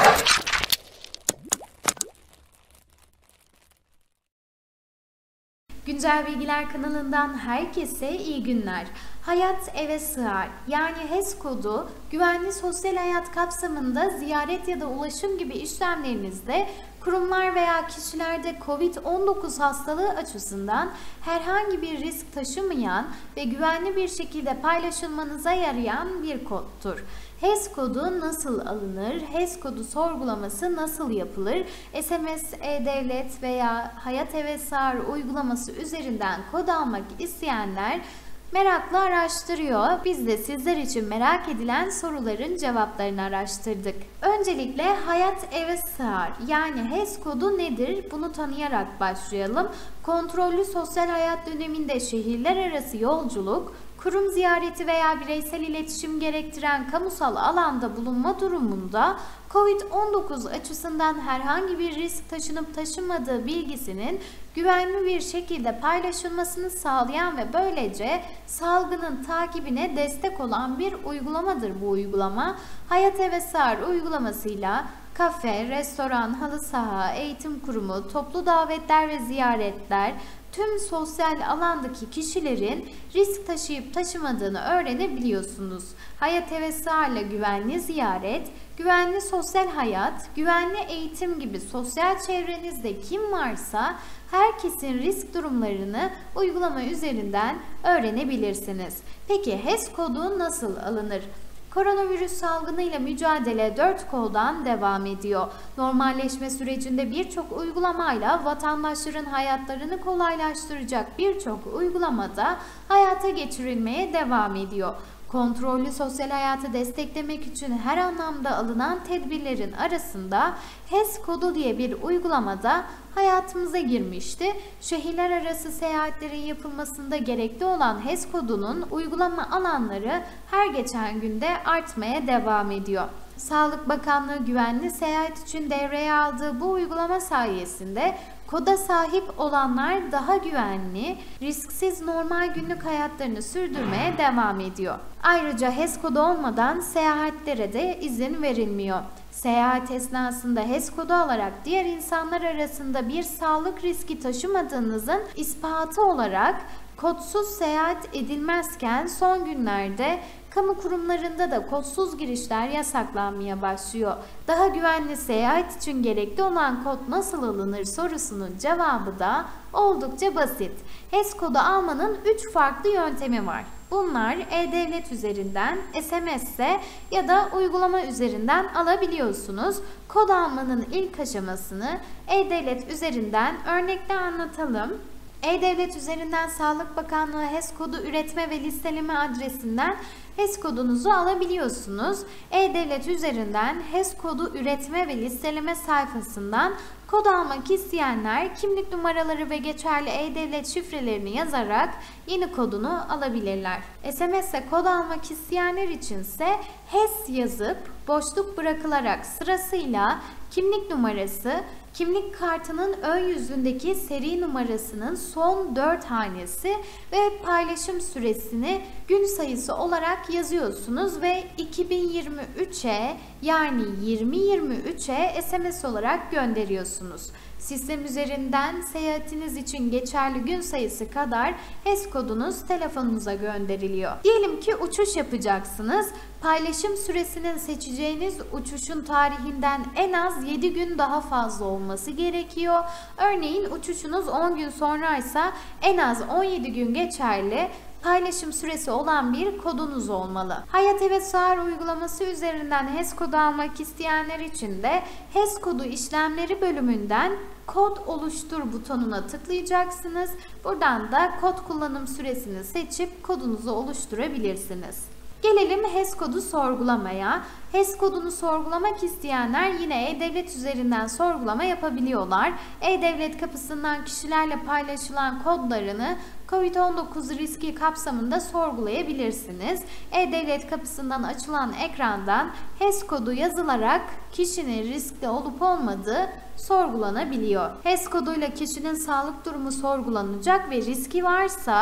Güncel Bilgiler kanalından herkese iyi günler. Hayat eve sığar. Yani HES kodu güvenli sosyal hayat kapsamında ziyaret ya da ulaşım gibi işlemlerinizde kurumlar veya kişilerde COVID-19 hastalığı açısından herhangi bir risk taşımayan ve güvenli bir şekilde paylaşılmanıza yarayan bir kodtur. HES kodu nasıl alınır? HES kodu sorgulaması nasıl yapılır? SMS, E-Devlet veya Hayat Eve Sığar uygulaması üzerinden kod almak isteyenler merakla araştırıyor. Biz de sizler için merak edilen soruların cevaplarını araştırdık. Öncelikle Hayat Eve Sığar yani HES kodu nedir? Bunu tanıyarak başlayalım. Kontrollü sosyal hayat döneminde şehirler arası yolculuk, kurum ziyareti veya bireysel iletişim gerektiren kamusal alanda bulunma durumunda COVID-19 açısından herhangi bir risk taşınıp taşınmadığı bilgisinin güvenli bir şekilde paylaşılmasını sağlayan ve böylece salgının takibine destek olan bir uygulamadır bu uygulama. Hayat Eve Sığar uygulamasıyla kafe, restoran, halı saha, eğitim kurumu, toplu davetler ve ziyaretler, tüm sosyal alandaki kişilerin risk taşıyıp taşımadığını öğrenebiliyorsunuz. Hayat Eve Sığar'la güvenli ziyaret, güvenli sosyal hayat, güvenli eğitim gibi sosyal çevrenizde kim varsa herkesin risk durumlarını uygulama üzerinden öğrenebilirsiniz. Peki HES kodu nasıl alınır? Koronavirüs salgınıyla mücadele 4 koldan devam ediyor. Normalleşme sürecinde birçok uygulamayla vatandaşların hayatlarını kolaylaştıracak birçok uygulamada hayata geçirilmeye devam ediyor. Kontrollü sosyal hayatı desteklemek için her anlamda alınan tedbirlerin arasında HES kodu diye bir uygulamada hayatımıza girmişti. Şehirler arası seyahatlerin yapılmasında gerekli olan HES kodunun uygulama alanları her geçen günde artmaya devam ediyor. Sağlık Bakanlığı güvenli seyahat için devreye aldığı bu uygulama sayesinde koda sahip olanlar daha güvenli, risksiz normal günlük hayatlarını sürdürmeye devam ediyor. Ayrıca HES kodu olmadan seyahatlere de izin verilmiyor. Seyahat esnasında HES kodu alarak diğer insanlar arasında bir sağlık riski taşımadığınızın ispatı olarak kodsuz seyahat edilmezken son günlerde kamu kurumlarında da kodsuz girişler yasaklanmaya başlıyor. Daha güvenli seyahat için gerekli olan kod nasıl alınır sorusunun cevabı da oldukça basit. HES kodu almanın 3 farklı yöntemi var. Bunlar E-Devlet üzerinden, SMS'e ya da uygulama üzerinden alabiliyorsunuz. Kod almanın ilk aşamasını E-Devlet üzerinden örnekle anlatalım. E-Devlet üzerinden Sağlık Bakanlığı HES kodu üretme ve listeleme adresinden HES kodunuzu alabiliyorsunuz. E-Devlet üzerinden HES kodu üretme ve listeleme sayfasından kod almak isteyenler kimlik numaraları ve geçerli E-Devlet şifrelerini yazarak yeni kodunu alabilirler. SMS'e kod almak isteyenler içinse HES yazıp boşluk bırakılarak sırasıyla kimlik numarası, kimlik kartının ön yüzündeki seri numarasının son 4 hanesi ve paylaşım süresini gün sayısı olarak yazıyorsunuz ve 2023'e yani 2023'e SMS olarak gönderiyorsunuz. Sistem üzerinden seyahatiniz için geçerli gün sayısı kadar HES kodunuz telefonunuza gönderiliyor. Diyelim ki uçuş yapacaksınız. Paylaşım süresinin seçeceğiniz uçuşun tarihinden en az 7 gün daha fazla olması gerekiyor. Örneğin uçuşunuz 10 gün sonraysa en az 17 gün geçerli paylaşım süresi olan bir kodunuz olmalı. Hayat Eve Sığar uygulaması üzerinden HES kodu almak isteyenler için de HES kodu işlemleri bölümünden kod oluştur butonuna tıklayacaksınız. Buradan da kod kullanım süresini seçip kodunuzu oluşturabilirsiniz. Gelelim HES kodu sorgulamaya. HES kodunu sorgulamak isteyenler yine E-Devlet üzerinden sorgulama yapabiliyorlar. E-Devlet kapısından kişilerle paylaşılan kodlarını COVID-19 riski kapsamında sorgulayabilirsiniz. E-Devlet kapısından açılan ekrandan HES kodu yazılarak kişinin riskli olup olmadığı sorgulanabiliyor. HES koduyla kişinin sağlık durumu sorgulanacak ve riski varsa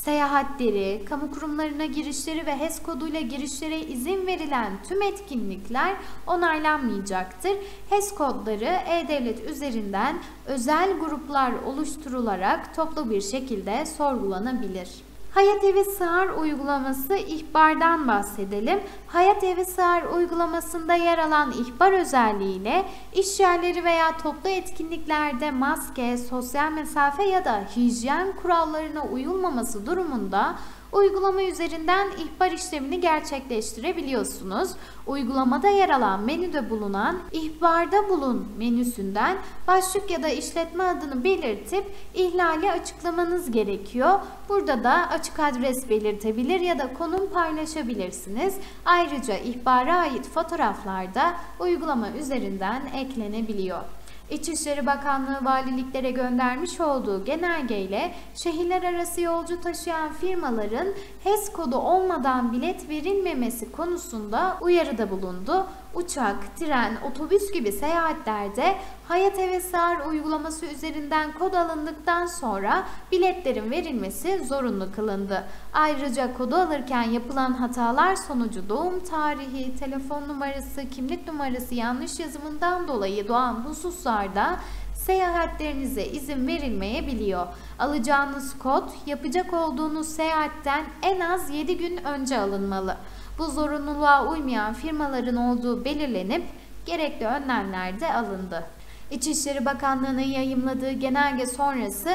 Seyahatleri, kamu kurumlarına girişleri ve HES koduyla girişlere izin verilen tüm etkinlikler onaylanmayacaktır. HES kodları E-Devlet üzerinden özel gruplar oluşturularak toplu bir şekilde sorgulanabilir. Hayat Evi Sığar uygulaması ihbardan bahsedelim. Hayat Evi Sığar uygulamasında yer alan ihbar özelliğiyle iş yerleri veya toplu etkinliklerde maske, sosyal mesafe ya da hijyen kurallarına uyulmaması durumunda uygulama üzerinden ihbar işlemini gerçekleştirebiliyorsunuz. Uygulamada yer alan menüde bulunan İhbarda Bulun menüsünden başlık ya da işletme adını belirtip ihlali açıklamanız gerekiyor. Burada da açık adres belirtebilir ya da konum paylaşabilirsiniz. Ayrıca ihbara ait fotoğraflar da uygulama üzerinden eklenebiliyor. İçişleri Bakanlığı valiliklere göndermiş olduğu genelgeyle şehirler arası yolcu taşıyan firmaların HES kodu olmadan bilet verilmemesi konusunda uyarıda bulundu. Uçak, tren, otobüs gibi seyahatlerde Hayat Eve Sığar uygulaması üzerinden kod alındıktan sonra biletlerin verilmesi zorunlu kılındı. Ayrıca kodu alırken yapılan hatalar sonucu doğum tarihi, telefon numarası, kimlik numarası yanlış yazımından dolayı doğan hususlarda seyahatlerinize izin verilmeyebiliyor. Alacağınız kod yapacak olduğunuz seyahatten en az 7 gün önce alınmalı. Bu zorunluluğa uymayan firmaların olduğu belirlenip gerekli önlemler de alındı. İçişleri Bakanlığı'nın yayımladığı genelge sonrası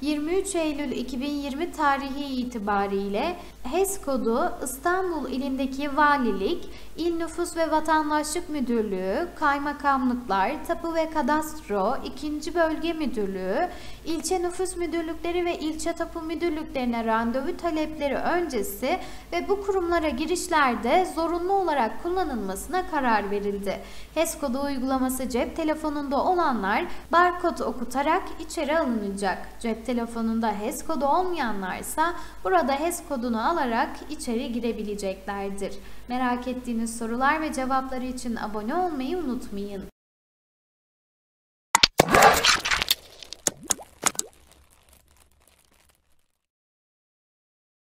23 Eylül 2020 tarihi itibariyle HES kodu İstanbul ilindeki valilik, İl Nüfus ve Vatandaşlık Müdürlüğü, kaymakamlıklar, Tapu ve Kadastro, 2. Bölge Müdürlüğü, ilçe nüfus müdürlükleri ve ilçe tapu müdürlüklerine randevu talepleri öncesi ve bu kurumlara girişlerde zorunlu olarak kullanılmasına karar verildi. HES kodu uygulaması cep telefonunda olanlar barkod okutarak içeri alınacak. Cep telefonunda HES kodu olmayanlarsa burada HES kodunu alarak içeri girebileceklerdir. Merak ettiğiniz sorular ve cevapları için abone olmayı unutmayın.